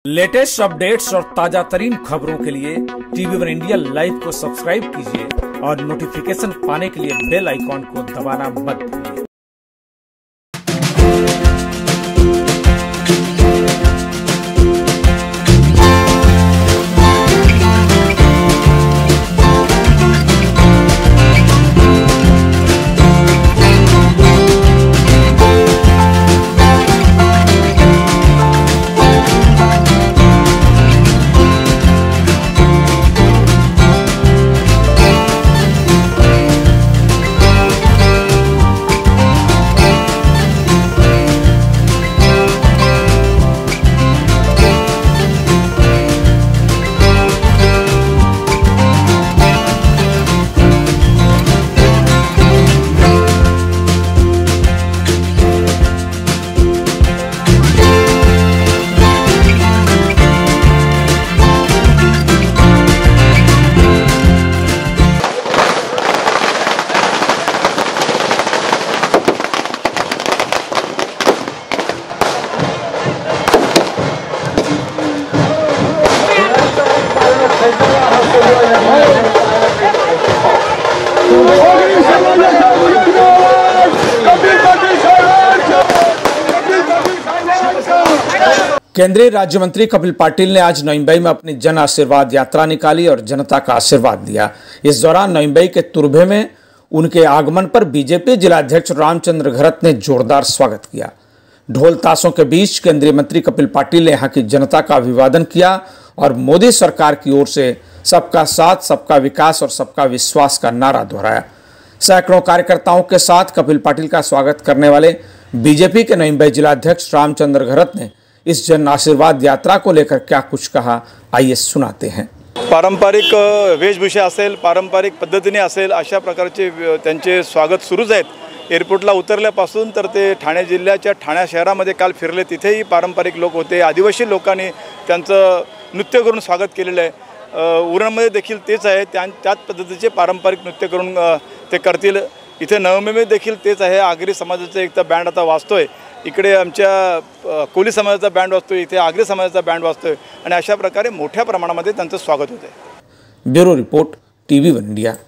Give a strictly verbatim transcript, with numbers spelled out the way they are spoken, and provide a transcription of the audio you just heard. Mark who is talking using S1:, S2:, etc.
S1: Latest updates और ताजा तरीन खबरों के लिए टीवी वन इंडिया लाइव को सब्सक्राइब कीजिए और नोटिफिकेशन पाने के लिए बेल आइकॉन को दबाना मत भूलिए। केंद्रीय राज्य मंत्री कपिल पाटिल ने आज नवी मुंबई में अपनी जन आशीर्वाद यात्रा निकाली और जनता का आशीर्वाद दिया। इस दौरान नवी मुंबई के तुर्भे में उनके आगमन पर बीजेपी जिलाध्यक्ष रामचंद्र घरत ने जोरदार स्वागत किया। ढोल ताशों के बीच केंद्रीय मंत्री कपिल पाटिल ने यहां की जनता का अभिवादन किया और मोदी सरकार की ओर से सबका साथ, सबका विकास और सबका विश्वास का नारा दोहराया। सैकड़ों कार्यकर्ताओं के साथ कपिल पाटिल का स्वागत करने वाले बीजेपी के नवी मुंबई जिलाध्यक्ष रामचंद्र घरत ने इस जन आशीर्वाद यात्रा को लेकर क्या कुछ कहा, आइए सुनाते हैं।
S2: पारंपरिक वेशभूषा असेल, पारंपरिक पद्धतीने असेल, अशा प्रकारचे त्यांचे स्वागत सुरूच आहेत। एअरपोर्टला उतरल्यापासून तर ते ठाणे जिल्ह्याच्या ठाणे शहरामध्ये काल फिरले, तिथेही पारंपरिक लोक होते। आदिवासी लोकांनी त्यांचं नृत्य करून स्वागत केलेलं आहे। उरणमध्ये देखील तेच आहे, त्याच पद्धतीचे पारंपरिक नृत्य करून ते करतील। इथे नवी मुंबईमध्ये देखील तेच आहे। आगरी समाजाचा एक तर बँड आता वाजतोय, इकडे आमच्या कोली समाजाचा बँड वाजतोय, इथे आगरी समाजाचा बँड वाजतोय आणि अशा प्रकारे मोठ्या प्रमाणामध्ये त्यांचं स्वागत होते।
S1: Bureau report, TV one India.